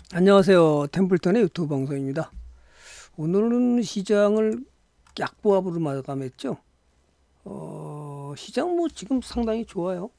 안녕하세요. 템플턴의 유튜브 방송입니다. 오늘은 시장을 약보합으로 마감했죠. 시장 뭐 지금 상당히 좋아요.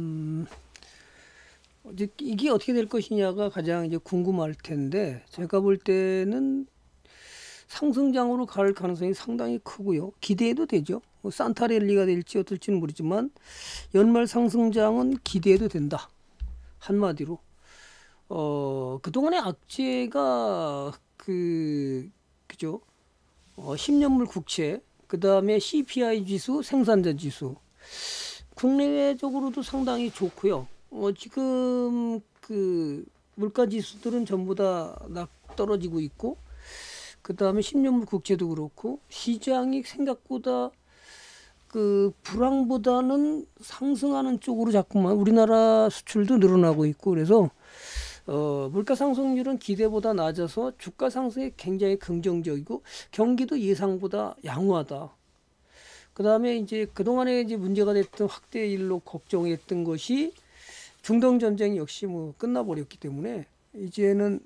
이제 이게 어떻게 될 것이냐가 가장 이제 궁금할 텐데, 제가 볼 때는 상승장으로 갈 가능성이 상당히 크고요. 기대해도 되죠. 뭐 산타랠리가 될지 어떨지는 모르지만 연말 상승장은 기대해도 된다. 한마디로. 그동안의 악재가 그죠? 10년물 국채, 그 다음에 CPI 지수, 생산자 지수. 국내적으로도 상당히 좋고요. 지금 그 물가 지수들은 전부 다 떨어지고 있고, 그 다음에 10년물 국채도 그렇고, 시장이 생각보다 그 불황보다는 상승하는 쪽으로 자꾸만 우리나라 수출도 늘어나고 있고, 그래서 물가 상승률은 기대보다 낮아서 주가 상승에 굉장히 긍정적이고 경기도 예상보다 양호하다. 그 다음에 이제 그동안에 이제 문제가 됐던 확대 일로 걱정했던 것이 중동 전쟁 역시 뭐 끝나버렸기 때문에 이제는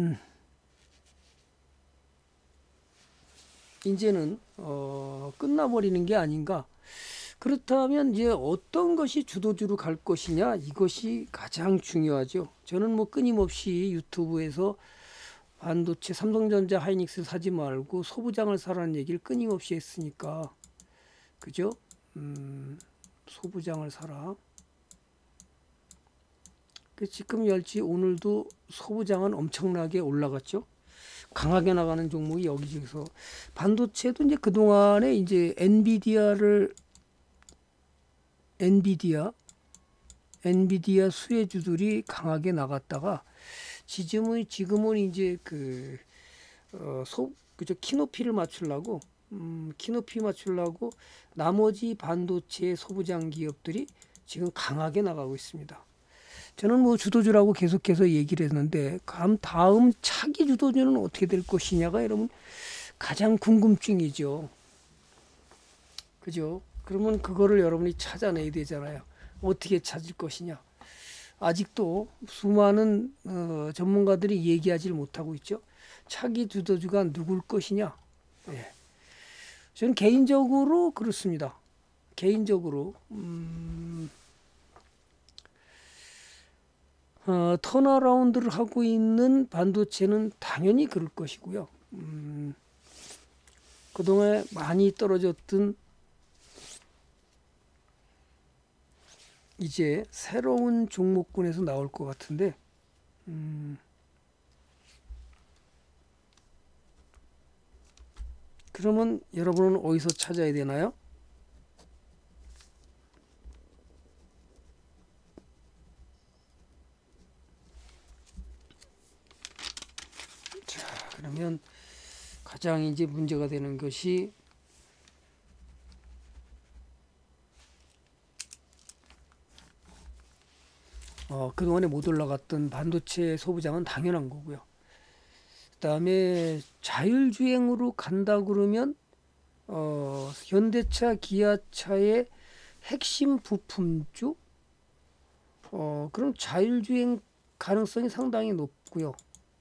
끝나버리는 게 아닌가. 그렇다면 이제 어떤 것이 주도주로 갈 것이냐, 이것이 가장 중요하죠. 저는 뭐 끊임없이 유튜브에서 반도체 삼성전자 하이닉스 사지 말고 소부장을 사라는 얘기를 끊임없이 했으니까, 그죠? 소부장을 사라. 지금 열지 오늘도 소부장은 엄청나게 올라갔죠. 강하게 나가는 종목이 여기저기서. 반도체도 이제 그동안에 이제 엔비디아 수혜주들이 강하게 나갔다가 지금은 이제 그죠, 키높이를 맞추려고 나머지 반도체 소부장 기업들이 지금 강하게 나가고 있습니다. 저는 뭐 주도주라고 계속해서 얘기를 했는데, 다음 차기 주도주는 어떻게 될 것이냐가 여러분 가장 궁금증이죠. 그죠? 그러면 그거를 여러분이 찾아내야 되잖아요. 어떻게 찾을 것이냐. 아직도 수많은 전문가들이 얘기하지 못하고 있죠. 차기 주도주가 누굴 것이냐. 예. 저는 개인적으로 그렇습니다. 개인적으로 턴어라운드를 하고 있는 반도체는 당연히 그럴 것이고요. 그동안 많이 떨어졌던 이제 새로운 종목군에서 나올 것 같은데, 그러면 여러분은 어디서 찾아야 되나요? 자, 그러면 가장 이제 문제가 되는 것이 그동안에 못 올라갔던 반도체 소부장은 당연한 거고요. 그 다음에 자율주행으로 간다 그러면 현대차, 기아차의 핵심 부품주, 그럼 자율주행 가능성이 상당히 높고요.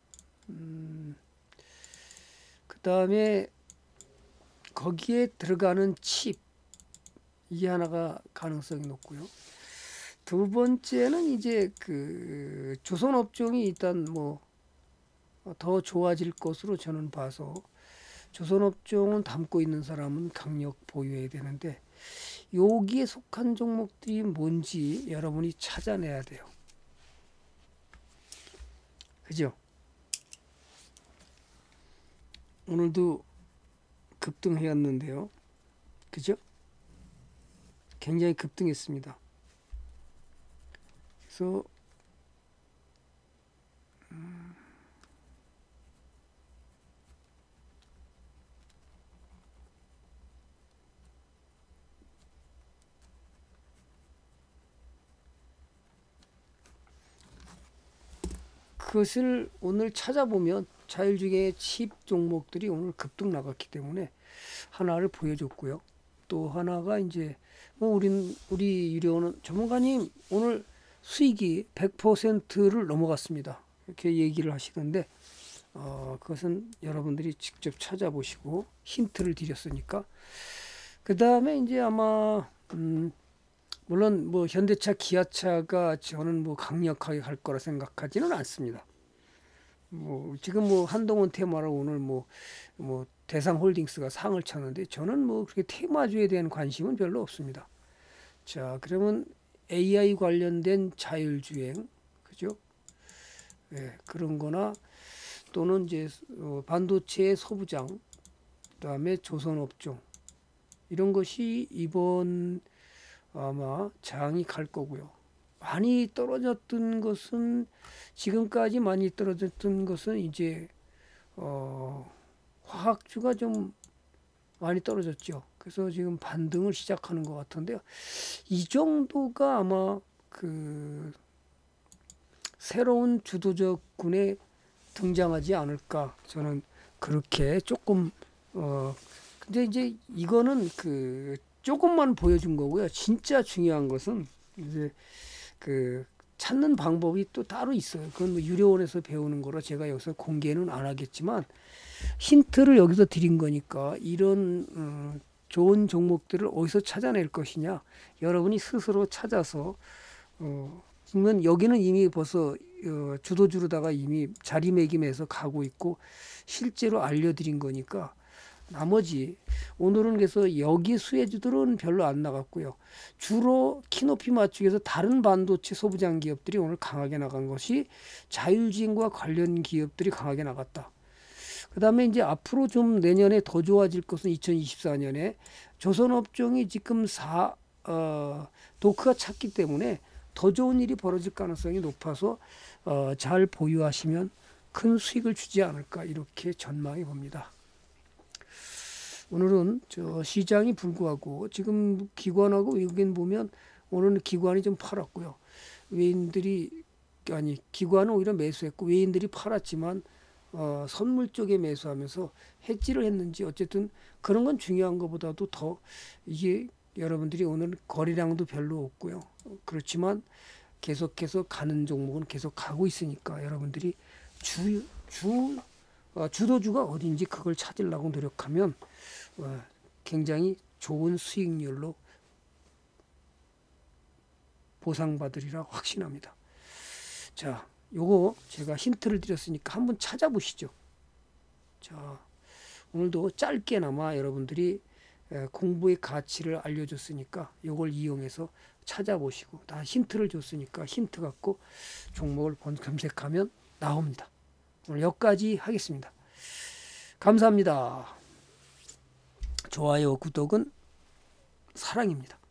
그 다음에 거기에 들어가는 칩, 이게 하나가 가능성이 높고요. 두 번째는 이제 그 조선업종이 일단 뭐 더 좋아질 것으로 저는 봐서, 조선업종은 담고 있는 사람은 강력 보유해야 되는데, 여기에 속한 종목들이 뭔지 여러분이 찾아내야 돼요. 그죠? 오늘도 급등해왔는데요. 그죠? 굉장히 급등했습니다. 그래서 그것을 오늘 찾아보면 자율주행의 칩 종목들이 오늘 급등 나갔기 때문에 하나를 보여줬고요. 또 하나가 이제 뭐 우리 유료는 전문가님 오늘 수익이 100%를 넘어갔습니다. 이렇게 얘기를 하시던데 그것은 여러분들이 직접 찾아보시고 힌트를 드렸으니까. 그 다음에 이제 아마 물론 뭐 현대차, 기아차가 저는 뭐 강력하게 갈 거라 생각하지는 않습니다. 뭐 지금 뭐 한동훈 테마로 오늘 뭐 대상홀딩스가 상을 쳤는데 저는 뭐 그렇게 테마주에 대한 관심은 별로 없습니다. 자, 그러면 AI 관련된 자율주행, 그죠? 예, 그런 거나 또는 이제 반도체의 소부장, 그다음에 조선업종 이런 것이 이번 아마 장이 갈 거고요. 많이 떨어졌던 것은 지금까지 많이 떨어졌던 것은 이제 화학주가 좀 많이 떨어졌죠. 그래서 지금 반등을 시작하는 것 같은데요. 이 정도가 아마 그 새로운 주도적군에 등장하지 않을까 저는 그렇게 조금 근데 이제 이거는 그 조금만 보여준 거고요. 진짜 중요한 것은 이제 그 찾는 방법이 또 따로 있어요. 그건 뭐 유료원에서 배우는 거라 제가 여기서 공개는 안 하겠지만 힌트를 여기서 드린 거니까 이런 좋은 종목들을 어디서 찾아낼 것이냐 여러분이 스스로 찾아서 그러면 여기는 이미 벌써 주도주로다가 이미 자리매김해서 가고 있고 실제로 알려드린 거니까 나머지 오늘은 그래서 여기 수혜주들은 별로 안 나갔고요. 주로 키높이 맞추기 위해서 다른 반도체 소부장 기업들이 오늘 강하게 나간 것이 자율주행과 관련 기업들이 강하게 나갔다. 그 다음에 이제 앞으로 좀 내년에 더 좋아질 것은 2024년에 조선업종이 지금 도크가 찼기 때문에 더 좋은 일이 벌어질 가능성이 높아서 잘 보유하시면 큰 수익을 주지 않을까 이렇게 전망해 봅니다. 오늘은 저 시장이 불구하고 지금 기관하고 외국인 보면 오늘은 기관이 좀 팔았고요. 기관은 오히려 매수했고 외인들이 팔았지만 선물 쪽에 매수하면서 해지를 했는지 어쨌든 그런 건 중요한 것보다도 더 이게 여러분들이 오늘 거래량도 별로 없고요. 그렇지만 계속해서 가는 종목은 계속 가고 있으니까 여러분들이 주도주가 어딘지 그걸 찾으려고 노력하면 굉장히 좋은 수익률로 보상받으리라 확신합니다. 자, 요거 제가 힌트를 드렸으니까 한번 찾아보시죠. 자, 오늘도 짧게나마 여러분들이 공부의 가치를 알려줬으니까 요걸 이용해서 찾아보시고 다 힌트를 줬으니까 힌트 갖고 종목을 검색하면 나옵니다. 오늘 여기까지 하겠습니다. 감사합니다. 좋아요, 구독은 사랑입니다.